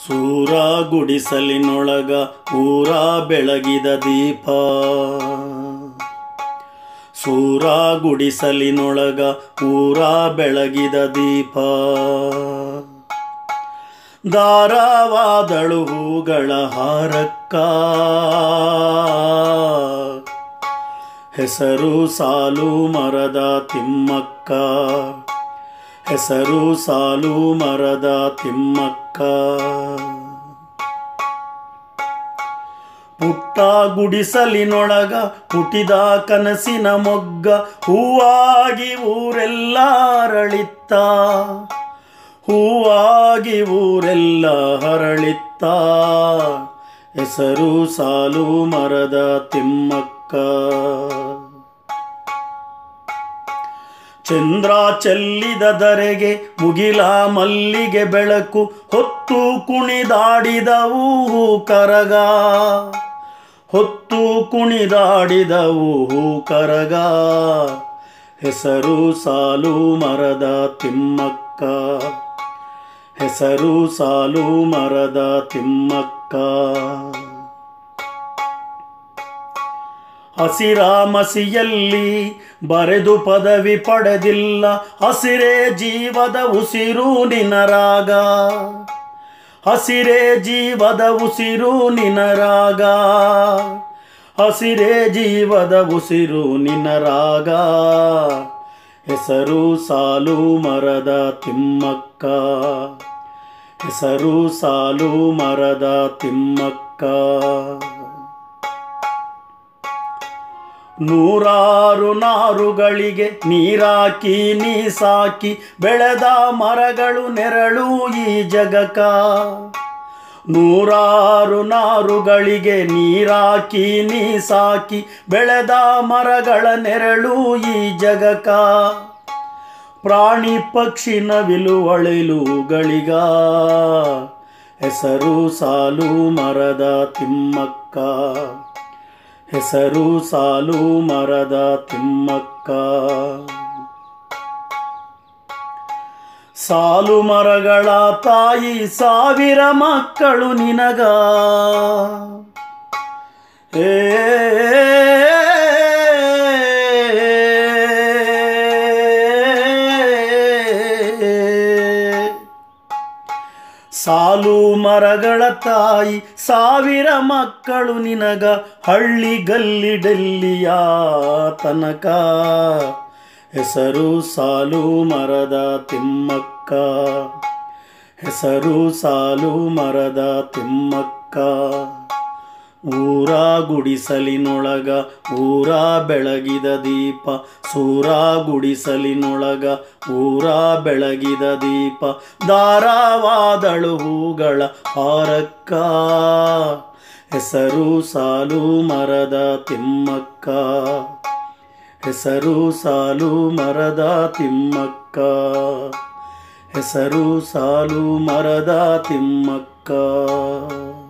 ಸೂರ ಗುಡಿಸಲಿನೊಳಗ ಊರ ಬೆಳಗಿದ ದೀಪ. ಸೂರ ಗುಡಿಸಲಿನೊಳಗ ಊರ ಬೆಳಗಿದ ದೀಪ. ದಾರವಾದಳು ಹೂಗಳ ಹಾರಕ್ಕ, ಹೆಸರು ಸಾಲು ಮರದ ತಿಮ್ಮಕ್ಕ. ಹೆಸರು ಸಾಲು ಮರದ ತಿಮ್ಮಕ್ಕ. ಪುಟ್ಟ ಗುಡಿಸಲಿನೊಳಗ ಪುಟಿದ ಕನಸಿನ ಮೊಗ್ಗ, ಹೂವಾಗಿ ಊರೆಲ್ಲ ಹರಳಿತ್ತ. ಹೂವಾಗಿ ಊರೆಲ್ಲ ಹರಳಿತ್ತ. ಹೆಸರು ಸಾಲು ಮರದ ತಿಮ್ಮಕ್ಕ. ಚಂದ್ರ ಚೆಲ್ಲಿದ ಧರೆಗೆ ಮುಗಿಲ ಮಲ್ಲಿಗೆ ಬೆಳಕು, ಹೊತ್ತು ಕುಣಿದಾಡಿದವು ಹೂ ಕರಗ. ಹೊತ್ತು ಕುಣಿದಾಡಿದವು ಹೂ ಕರಗ. ಹೆಸರು ಸಾಲು ಮರದ ತಿಮ್ಮಕ್ಕ. ಹೆಸರು ಸಾಲು ಮರದ ತಿಮ್ಮಕ್ಕ. ಹಸಿರ ಮಸಿಯಲ್ಲಿ ಬರೆದು ಪದವಿ ಪಡೆದಿಲ್ಲ, ಹಸಿರೇ ಜೀವದ ಉಸಿರು ನಿನರಾಗ. ಹಸಿರೇ ಜೀವದ ಉಸಿರು ನಿನರಾಗ. ಹಸಿರೇ ಜೀವದ ಉಸಿರು ನಿನರಾಗ. ಹೆಸರು ಸಾಲು ಮರದ ತಿಮ್ಮಕ್ಕ. ಹೆಸರು ಸಾಲು ಮರದ ತಿಮ್ಮಕ್ಕ. ನೂರಾರು ನಾರುಗಳಿಗೆ ನೀರಾಕಿ ನೀ ಸಾಕಿ, ಬೆಳೆದ ಮರಗಳು ನೆರಳು ಈ ಜಗಕ್ಕ. ನೂರಾರು ನಾರುಗಳಿಗೆ ನೀರಾಕಿ ನೀ ಸಾಕಿ, ಬೆಳೆದ ಮರಗಳ ನೆರಳು ಈ ಜಗಕ್ಕ. ಪ್ರಾಣಿ ಪಕ್ಷಿ ನವಿಲು ಅಳಿಲುಗಳಿಗ, ಹೆಸರು ಸಾಲು ಮರದ ತಿಮ್ಮಕ್ಕ. ಹೆಸರು ಸಾಲು ಮರದ ತಿಮ್ಮಕ್ಕ. ಸಾಲು ಮರಗಳ ತಾಯಿ ಸಾವಿರ ಮಕ್ಕಳು ನಿನಗ. ಏ ಸಾಲು ಮರಗಳ ತಾಯಿ ಸಾವಿರ ಮಕ್ಕಳು ನಿನಗ, ಹಳ್ಳಿ ಗಲ್ಲಿ ಡೆಲ್ಲಿಯ ತನಕ. ಹೆಸರು ಸಾಲು ಮರದ ತಿಮ್ಮಕ್ಕ. ಹೆಸರು ಸಾಲು ಮರದ ತಿಮ್ಮಕ್ಕ. ಊರ ಗುಡಿಸಲಿನೊಳಗ ಊರ ಬೆಳಗಿದ ದೀಪ. ಸೂರ ಗುಡಿಸಲಿನೊಳಗ ಊರ ಬೆಳಗಿದ ದೀಪ. ದಾರವಾದಳು ಹೂಗಳ ಹಾರಕ್ಕ, ಹೆಸರು ಸಾಲು ಮರದ ತಿಮ್ಮಕ್ಕ. ಹೆಸರು ಸಾಲು ಮರದ ತಿಮ್ಮಕ್ಕ. ಹೆಸರು ಸಾಲು ಮರದ ತಿಮ್ಮಕ್ಕ.